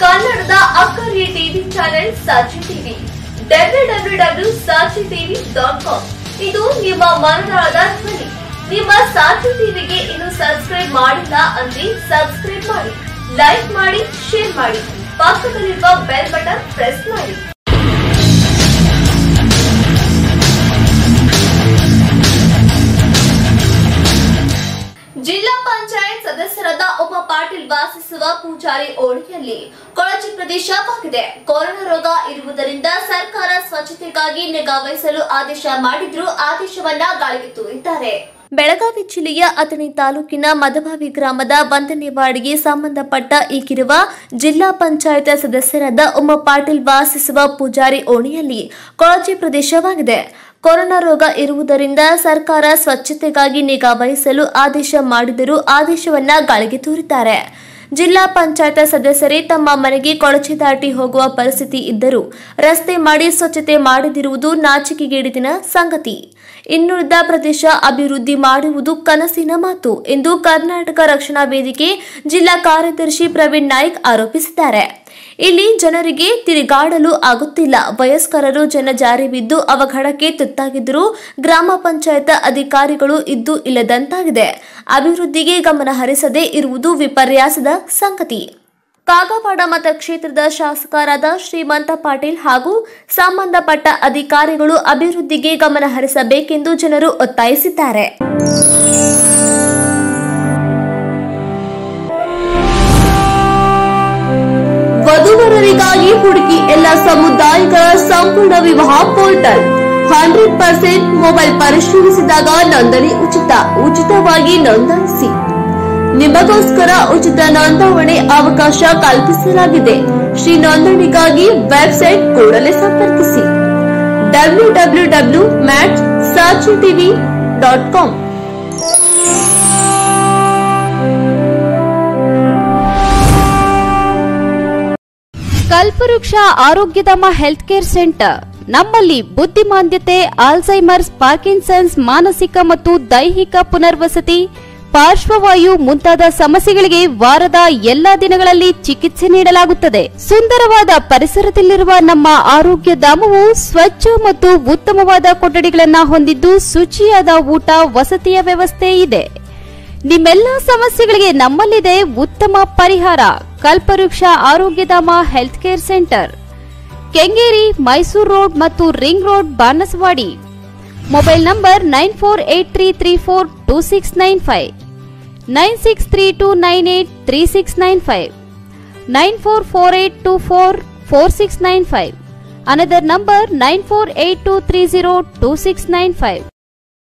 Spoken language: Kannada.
ಕನ್ನಡದ ಅಕ್ಕರೆ ಟಿವಿ ಚಾನೆಲ್ ಸಾಕ್ಷಿ ಟಿವಿ www.saachitv.com ಇದು ನಿಮ್ಮ ಮನದಾಳದ ಧ್ವನಿ. ನಿಮ್ಮ ಸಾಕ್ಷಿ ಟಿವಿಗೆ ಇನ್ನು ಸಬ್ಸ್ಕ್ರೈಬ್ ಮಾಡಿಲ್ಲ ಅಂದ್ರೆ ಸಬ್ಸ್ಕ್ರೈಬ್ ಮಾಡಿ, ಲೈಕ್ ಮಾಡಿ, ಶೇರ್ ಮಾಡಿ, ಪಕ್ಕದಲ್ಲಿರುವ ಬೆಲ್ ಬಟನ್ ಪ್ರೆಸ್ ಮಾಡಿ. ಜಿಲ್ಲಾ ಪಂಚಾಯತ್ ಸದಸ್ಯರಾದ ಉಮಾ ಪಾಟೀಲ್ ವಾಸಿಸುವ ಪೂಜಾರಿ ಓಣಿಯಲ್ಲಿ ಕೊಳಚೆ ಪ್ರದೇಶವಾಗಿದೆ. ಕೊರೋನಾ ರೋಗ ಇರುವುದರಿಂದ ಸರ್ಕಾರ ಸ್ವಚ್ಛತೆಗಾಗಿ ನಿಗಾ ವಹಿಸಲು ಆದೇಶ ಮಾಡಿದ್ರು. ಆದೇಶವನ್ನ ಗಾಳಿಗೆ ತೂರಿದ್ದಾರೆ. ಬೆಳಗಾವಿ ಜಿಲ್ಲೆಯ ಅಥಣಿ ತಾಲೂಕಿನ ಮದಭಾವಿ ಗ್ರಾಮದ 1ನೇ ವಾರ್ಡ್ಗೆ ಸಂಬಂಧಪಟ್ಟ ಈಗಿರುವ ಜಿಲ್ಲಾ ಪಂಚಾಯತ್ ಸದಸ್ಯರಾದ ಉಮಾ ಪಾಟೀಲ್ ವಾಸಿಸುವ ಪೂಜಾರಿ ಓಣಿಯಲ್ಲಿ ಕೊಳಚೆ ಪ್ರದೇಶವಾಗಿದೆ. ಕೊರೋನಾ ರೋಗ ಇರುವುದರಿಂದ ಸರ್ಕಾರ ಸ್ವಚ್ಛತೆಗಾಗಿ ನಿಗಾ ವಹಿಸಲು ಆದೇಶ ಮಾಡಿದರೂ ಆದೇಶವನ್ನ ಗಾಳಿಗೆ ತೂರಿದ್ದಾರೆ. ಜಿಲ್ಲಾ ಪಂಚಾಯತ್ ಸದಸ್ಯರೇ ತಮ್ಮ ಮನೆಗೆ ಕೊಳಚೆ ದಾಟಿ ಹೋಗುವ ಪರಿಸ್ಥಿತಿ ಇದ್ದರೂ ರಸ್ತೆ ಮಾಡಿ ಸ್ವಚ್ಛತೆ ಮಾಡದಿರುವುದು ನಾಚಿಕೆಗೇಡಿನ ಸಂಗತಿ. ಇನ್ನುಳಿದ ಪ್ರದೇಶ ಅಭಿವೃದ್ಧಿ ಮಾಡುವುದು ಕನಸಿನ ಮಾತು ಎಂದು ಕರ್ನಾಟಕ ರಕ್ಷಣಾ ವೇದಿಕೆ ಜಿಲ್ಲಾ ಕಾರ್ಯದರ್ಶಿ ಪ್ರವೀಣ್ ನಾಯ್ಕ್ ಆರೋಪಿಸಿದ್ದಾರೆ. ಇಲ್ಲಿ ಜನರಿಗೆ ತಿರುಗಾಡಲು ಆಗುತ್ತಿಲ್ಲ. ವಯಸ್ಕರರು ಜನಜಾರಿ ಬಿದ್ದು ಅವಘಡಕ್ಕೆ ತುತ್ತಾಗಿದ್ದರೂ ಗ್ರಾಮ ಪಂಚಾಯತ್ ಅಧಿಕಾರಿಗಳು ಇದ್ದು ಇಲ್ಲದಂತಾಗಿದೆ. ಅಭಿವೃದ್ಧಿಗೆ ಗಮನ ಹರಿಸದೇ ಇರುವುದು ವಿಪರ್ಯಾಸದ ಸಂಗತಿ. ಕಾಗವಾಡ ಮತಕ್ಷೇತ್ರದ ಶಾಸಕರಾದ ಶ್ರೀಮಂತ ಪಾಟೀಲ್ ಹಾಗೂ ಸಂಬಂಧಪಟ್ಟ ಅಧಿಕಾರಿಗಳು ಅಭಿವೃದ್ಧಿಗೆ ಗಮನ ಹರಿಸಬೇಕೆಂದು ಜನರು ಒತ್ತಾಯಿಸಿದ್ದಾರೆ. ವಧುವರರಿಗಾಗಿ ಹುಡುಕಿ ಎಲ್ಲ ಸಮುದಾಯಗಳ ಸಂಪೂರ್ಣ ವಿವಾಹ ಪೋರ್ಟಲ್ 100% ಮೊಬೈಲ್ ಪರಿಶೀಲಿಸಿದಾಗ ನೋಂದಣಿ ಉಚಿತವಾಗಿ ನೋಂದಾಯಿಸಿ. ನಿಮಗೋಸ್ಕರ ಉಚಿತ ನೋಂದಾವಣೆ ಅವಕಾಶ ಕಲ್ಪಿಸಲಾಗಿದೆ. ಶ್ರೀ ನೋಂದಣಿಗಾಗಿ ವೆಬ್ಸೈಟ್ ಕೂಡಲೇ ಸಂಪರ್ಕಿಸಿ www.saachitv.com. ಕಲ್ಪವೃಕ್ಷ ಆರೋಗ್ಯಧಾಮ ಹೆಲ್ತ್ ಕೇರ್ ಸೆಂಟರ್. ನಮ್ಮಲ್ಲಿ ಬುದ್ಧಿಮಾಂದ್ಯತೆ, ಆಲ್ಝೈಮರ್ಸ್, ಪಾರ್ಕಿನ್ಸನ್ಸ್, ಮಾನಸಿಕ ಮತ್ತು ದೈಹಿಕ ಪುನರ್ವಸತಿ, ಪಾರ್ಶ್ವವಾಯು ಮುಂತಾದ ಸಮಸ್ಯೆಗಳಿಗೆ ವಾರದ ಎಲ್ಲಾ ದಿನಗಳಲ್ಲಿ ಚಿಕಿತ್ಸೆ ನೀಡಲಾಗುತ್ತದೆ. ಸುಂದರವಾದ ಪರಿಸರದಲ್ಲಿರುವ ನಮ್ಮ ಆರೋಗ್ಯ ಧಾಮವು ಸ್ವಚ್ಛ ಮತ್ತು ಉತ್ತಮವಾದ ಕೊಠಡಿಗಳನ್ನು ಹೊಂದಿದ್ದು ಶುಚಿಯಾದ ಊಟ, ವಸತಿಯ ವ್ಯವಸ್ಥೆ ಇದೆ. ನಿಮ್ಮೆಲ್ಲ ಸಮಸ್ಯೆಗಳಿಗೆ ನಮ್ಮಲ್ಲಿದೆ ಉತ್ತಮ ಪರಿಹಾರ. Kalpavriksha Arogyadhama health care centre, Kengeri, Mysuru road ಮತ್ತು ring road, Banaswadi. Mobile number 9483342695, 9632983695, 9448244695. Another number 9482302695.